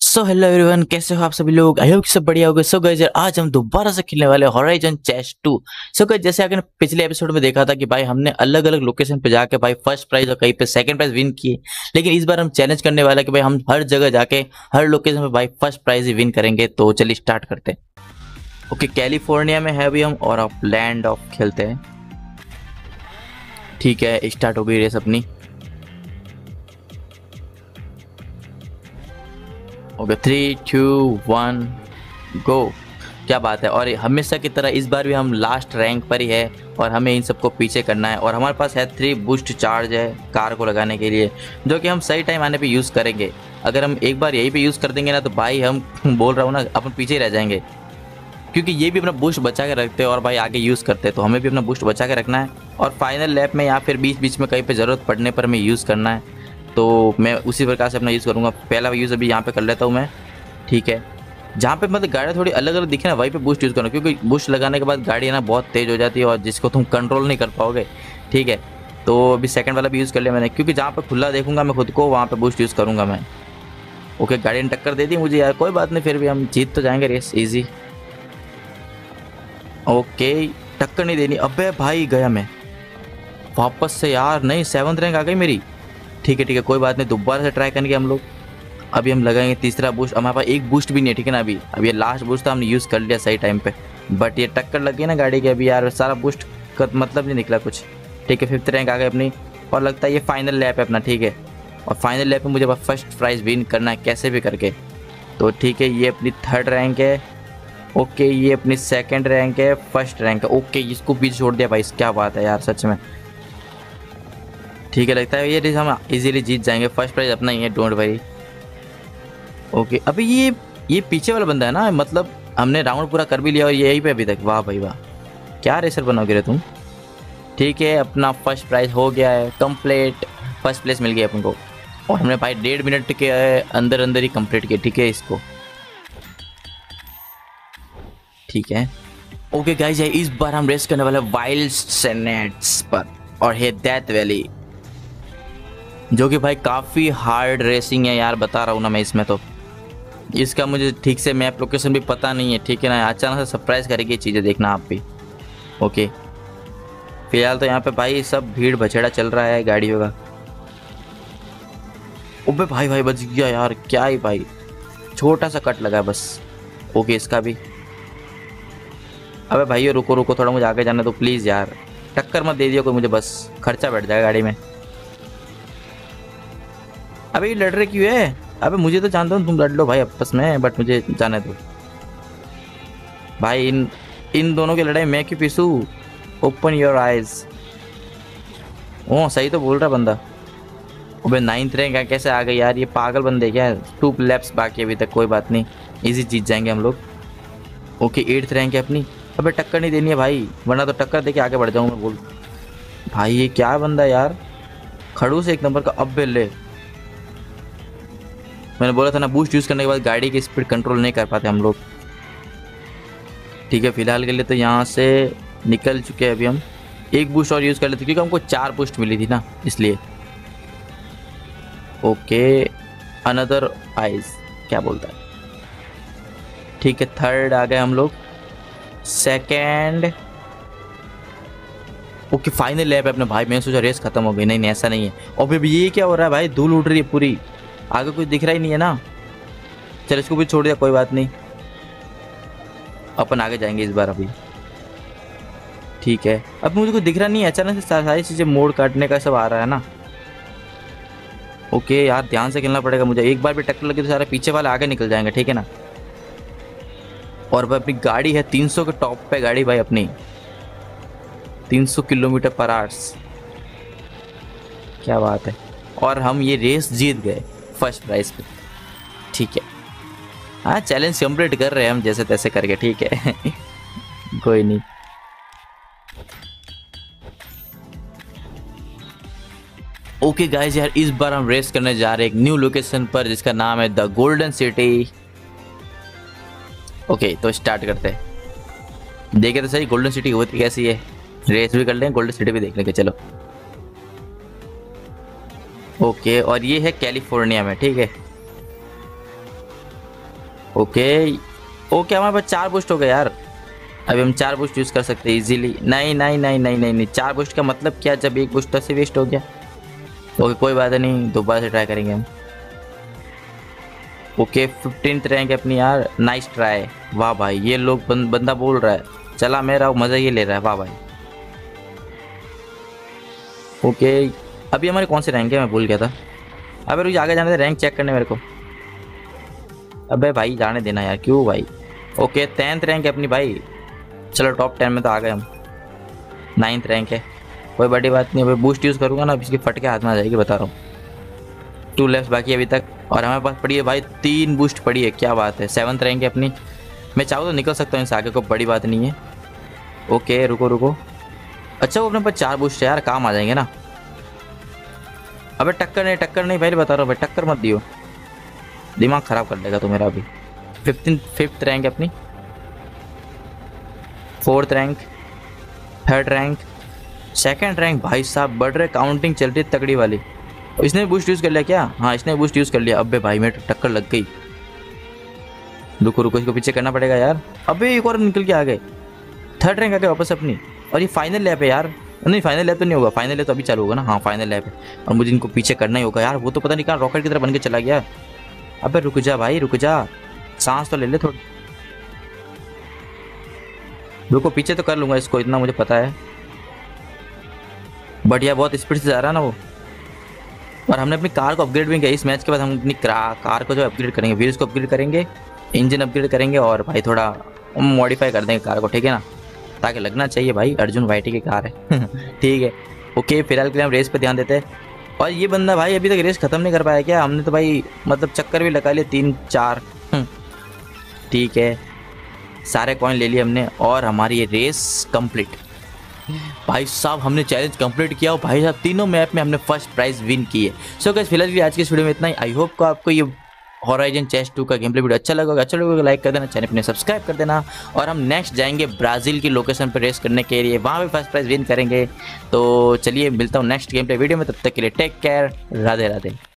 So hello everyone, कैसे हो आप सभी लोग। आई होप सब बढ़िया होगा। सो गाइस यार, आज हम दोबारा से खेलने वाले हॉराइजन चेस 2। सो गाइस, जैसे आपने पिछले एपिसोड में देखा था कि भाई हमने अलग अलग लोकेशन पे जाके भाई फर्स्ट प्राइज और कहीं पे सेकंड प्राइज विन किए। लेकिन इस बार हम चैलेंज करने वाले हैं कि भाई हम हर जगह जाके हर लोकेशन पे भाई फर्स्ट प्राइज ही विन करेंगे। तो चलिए स्टार्ट करते हैं। ओके, कैलिफोर्निया में है अभी हम और आप लैंड ऑफ खेलते हैं। ठीक है, स्टार्ट हो गई रेस अपनी। Okay 3 2 1 go. क्या बात है। और हमेशा की तरह इस बार भी हम लास्ट रैंक पर ही है और हमें इन सबको पीछे करना है। और हमारे पास है 3 बूस्ट चार्ज है कार को लगाने के लिए, जो कि हम सही टाइम आने पे यूज़ करेंगे। अगर हम एक बार यहीं पे यूज़ कर देंगे ना तो भाई हम बोल रहा हूँ ना, अपन पीछे ही रह जाएंगे। क्योंकि ये भी अपना बूस्ट बचा के रखते हैं और भाई आगे यूज़ करते हैं, तो हमें भी अपना बूस्ट बचा के रखना है। और फाइनल लैप में या फिर बीच बीच में कहीं पर ज़रूरत पड़ने पर हमें यूज़ करना है। तो मैं उसी प्रकार से अपना यूज़ करूँगा। पहला यूज़ अभी यहाँ पे कर लेता हूँ मैं। ठीक है, जहाँ पे मतलब गाड़ी थोड़ी अलग अलग दिखे ना वहीं पे बूस्ट यूज़ करना, क्योंकि बूस्ट लगाने के बाद गाड़ी है ना बहुत तेज़ हो जाती है और जिसको तुम कंट्रोल नहीं कर पाओगे। ठीक है, तो अभी सेकंड वाला भी यूज़ कर लिया मैंने, क्योंकि जहाँ पे खुला देखूंगा मैं खुद को वहाँ पे बूस्ट यूज़ करूँगा मैं। ओके, गाड़ी ने टक्कर दे दी मुझे यार, कोई बात नहीं, फिर भी हम जीत तो जाएंगे रेस ईजी। ओके, टक्कर नहीं देनी। अबे भाई गया मैं वापस से यार, नहीं 7th रैंक आ गई मेरी। ठीक है, कोई बात नहीं, दोबारा से ट्राई करेंगे हम लोग। अभी हम लगाएंगे तीसरा बूस्ट। हमारे पास एक बूस्ट भी नहीं है, ठीक है ना। अभी ये लास्ट बूस्ट था, हमने यूज़ कर लिया सही टाइम पे, बट ये टक्कर लग गई ना गाड़ी के, अभी यार सारा बूस्ट का मतलब नहीं निकला कुछ। ठीक है, 5th रैंक आ गई अपनी और लगता है ये फाइनल लैप है अपना। ठीक है, और फाइनल लैप में मुझे बस फर्स्ट प्राइज़ विन करना है कैसे भी करके। तो ठीक है, ये अपनी 3rd रैंक है। ओके, ये अपनी 2nd रैंक है, 1st रैंक है। ओके, इसको पीछे छोड़ दिया भाई, क्या बात है यार सच में। ठीक है, लगता है ये रेस हम इजीली जीत जाएंगे, फर्स्ट प्राइज़ अपना ही है, डोंट वरी। ओके, अभी ये पीछे वाला बंदा है ना, मतलब हमने राउंड पूरा कर भी लिया और यहीं पे अभी तक। वाह भाई वाह, क्या रेसर बनोगे रे तुम। ठीक है, अपना फर्स्ट प्राइज हो गया है कंप्लीट, फर्स्ट प्लेस मिल गया अपन को। और हमने भाई 1.5 मिनट के अंदर अंदर ही कंप्लीट किया। ठीक है इसको, ठीक है। ओके गाइस, इस बार हम रेस करने वाले वाइल्ड सेनेट्स पर और है डेथ वैली, जो कि भाई काफ़ी हार्ड रेसिंग है यार, बता रहा हूँ ना मैं। इसमें तो इसका मुझे ठीक से मैप लोकेशन भी पता नहीं है, ठीक है ना। अचानक से सरप्राइज करेगी ये चीज़ें, देखना आप भी। ओके, फिलहाल तो यहाँ पे भाई सब भीड़ बछेड़ा चल रहा है गाड़ियों का। ओबे भाई भाई बच गया यार, क्या ही भाई, छोटा सा कट लगा बस। ओके, इसका भी। अबे भाई रुको रुको, थोड़ा मुझे आगे जाने दो प्लीज़ यार, टक्कर मत दे दियो कोई मुझे, बस खर्चा बैठ जाएगा गाड़ी में। अबे ये लड़ रहे क्यों है। अबे मुझे तो जानता हूँ तुम लड़ लो भाई आपस में, बट मुझे जाने दो भाई। इन दोनों की लड़ाई मैं क्यों पीसूँ। Open your eyes. ओ सही तो बोल रहा बंदा। अबे 9th रैंक कैसे आ गई यार, ये पागल बंदे क्या। 2 लैप्स बाकी अभी तक, कोई बात नहीं, इजी जीत जाएंगे हम लोग। ओके, 8th रैंक है अपनी। अबे टक्कर नहीं देनी है भाई, वरना तो टक्कर दे के आगे बढ़ जाऊँ मैं। बोल भाई ये क्या बंदा यार, खड़ूस एक नंबर का। अब ले, मैंने बोला था ना, बूस्ट यूज़ करने के बाद गाड़ी की स्पीड कंट्रोल नहीं कर पाते हम लोग। ठीक है, फिलहाल के लिए तो यहाँ से निकल चुके हैं। अभी हम एक बूस्ट और यूज़ कर लेते क्योंकि हमको 4 बूस्ट मिली थी ना, इसलिए। ओके, अनदर आइज क्या बोलता है। ठीक है, 3rd आ गए हम लोग, 2nd। ओके, फाइनल लैप है अपने भाई। मैंने सोचा रेस खत्म हो गई, नहीं ऐसा नहीं है। और अभी ये क्या हो रहा है भाई, धूल उड़ रही है पूरी, आगे कुछ दिख रहा ही नहीं है ना। चल इसको भी छोड़ दिया, कोई बात नहीं, अपन आगे जाएंगे इस बार अभी। ठीक है, अब मुझे कुछ दिख रहा नहीं है, अचानक से सारी चीज़ें मोड़ काटने का सब आ रहा है ना। ओके यार, ध्यान से खेलना पड़ेगा मुझे, एक बार भी टक्कर लगी तो सारे पीछे वाले आगे निकल जाएंगे, ठीक है ना। और भाई अपनी गाड़ी है 300 के टॉप पे गाड़ी भाई अपनी, 300 किलोमीटर पर आवर्स, क्या बात है। और हम ये रेस जीत गए फर्स्ट प्राइज पे। ठीक है, हाँ चैलेंज कंप्लीट कर रहे हैं हम जैसे तैसे करके, ठीक है। कोई नहीं। ओके गाइस यार, इस बार हम रेस करने जा रहे हैं एक न्यू लोकेशन पर जिसका नाम है द गोल्डन सिटी। ओके, तो स्टार्ट करते हैं। देखे तो सही गोल्डन सिटी होती कैसी है, रेस भी कर लें, गोल्डन सिटी भी देख लेंगे, चलो। ओके, और ये है कैलिफोर्निया में, ठीक है। ओके ओके, हमारे पास 4 बूस्ट हो गए यार। अभी हम 4 बूस्ट यूज़ कर सकते हैं इजीली। नहीं नहीं नहीं नहीं नहीं नहीं, 4 बूस्ट का मतलब क्या, जब एक बूस्ट से वेस्ट हो गया। ओके कोई बात नहीं, दोबारा से ट्राई करेंगे हम। ओके 15th रैंक अपनी यार, नाइस ट्राई। वाह भाई, ये लोग बंदा बोल रहा है चला मेरा मज़ा ये ले रहा है। वाह भाई। ओके अभी हमारे कौन से रैंक है, मैं भूल गया था। अबे रुक, आगे जाने दे, रैंक चेक करने मेरे को। अबे भाई जाने देना यार, क्यों भाई। ओके 10th रैंक है अपनी भाई। चलो टॉप 10 में तो आ गए हम। 9th रैंक है, कोई बड़ी बात नहीं। अभी बूस्ट यूज़ करूँगा ना, अब इसकी फट के हाथ में आ जाएगी, बता रहा हूँ। 2 लेफ्ट बाकी अभी तक, और हमारे पास पड़ी है भाई 3 बूस्ट पड़ी है, क्या बात है। 7th रैंक है अपनी। मैं चाहूँ तो निकल सकता हूँ इनसे आगे, को बड़ी बात नहीं है। ओके रुको रुको, अच्छा वो अपने पास 4 बूस्ट है यार, काम आ जाएंगे ना। अबे टक्कर नहीं भाई, बता रहा हूँ भाई, टक्कर मत दियो, दिमाग ख़राब कर देगा तो मेरा। अभी 5th रैंक है अपनी। 4th rank, 3rd rank, 2nd rank. भाई साहब बढ़ रहे, काउंटिंग चल रही है तगड़ी वाली। इसने बूस्ट यूज़ कर लिया क्या? हाँ इसने बूस्ट यूज़ कर लिया। अबे भाई मेरे टक्कर लग गई। रुको रुको, इसको पीछे करना पड़ेगा यार। अबे एक और निकल के आ गए। 3rd रैंक आ गए वापस अपनी। और ये फाइनल लैप है यार। नहीं फाइनल लैप तो नहीं होगा, फाइनल लैप तो अभी चालू होगा ना। हाँ फाइनल लैप है, और मुझे इनको पीछे करना ही होगा यार। वो तो पता नहीं कहाँ रॉकेट की तरह बन के चला गया। अबे रुक जा भाई रुक जा, सांस तो ले ले थोड़ी। रुको पीछे तो कर लूँगा इसको, इतना मुझे पता है। बढ़िया, बहुत स्पीड से जा रहा है ना वो। और हमने अपनी कार को अपग्रेड भी किया। इस मैच के बाद हम अपनी कार को जो अपग्रेड करेंगे, व्हील्स को अपग्रेड करेंगे, इंजन अपग्रेड करेंगे, और भाई थोड़ा मॉडिफाई कर देंगे कार को, ठीक है ना, ताकि लगना चाहिए भाई अर्जुन वाइटी की कार है। ठीक है ओके, फिलहाल के लिए हम रेस पे ध्यान देते हैं। और ये बंदा भाई अभी तक रेस ख़त्म नहीं कर पाया क्या? हमने तो भाई मतलब चक्कर भी लगा लिए 3-4। ठीक है, सारे कॉइन ले लिए हमने, और हमारी ये रेस कंप्लीट। भाई साहब हमने चैलेंज कंप्लीट किया, और भाई साहब तीनों मैप में हमने फर्स्ट प्राइज़ विन की है। सो गाइस फिलहाल भी आज की इस वीडियो में इतना ही। आई होप को आपको ये हॉराइजन चेस 2 का गेम प्ले वीडियो अच्छा लगा। अच्छा लगेगा लाइक कर देना, चैनल पर सब्सक्राइब कर देना। और हम नेक्स्ट जाएंगे ब्राज़ील की लोकेशन पर रेस करने के लिए, वहाँ पे फर्स्ट प्राइज़ विन करेंगे। तो चलिए मिलता हूँ नेक्स्ट गेम प्ले वीडियो में, तब तक के लिए टेक केयर, राधे राधे।